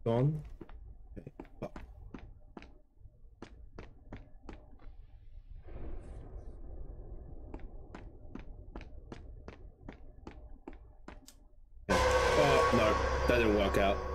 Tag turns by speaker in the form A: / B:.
A: Gone. Okay. Oh. Okay. Oh no, that didn't work out.